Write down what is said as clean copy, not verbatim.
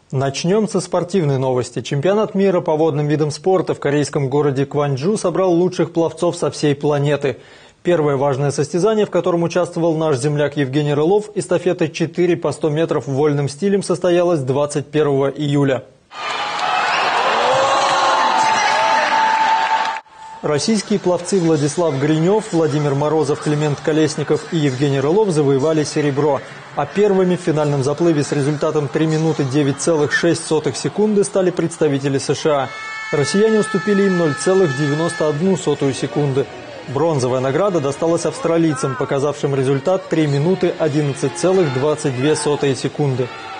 Начнем со спортивной новости. Чемпионат мира по водным видам спорта в корейском городе Кванджу собрал лучших пловцов со всей планеты. Первое важное состязание, в котором участвовал наш земляк Евгений Рылов, эстафета 4 по 100 метров вольным стилем, состоялась 21 июля. Российские пловцы Владислав Гринев, Владимир Морозов, Климент Колесников и Евгений Рылов завоевали серебро. А первыми в финальном заплыве с результатом 3 минуты 9,6 секунды стали представители США. Россияне уступили им 0,91 секунды. Бронзовая награда досталась австралийцам, показавшим результат 3 минуты 11,22 секунды.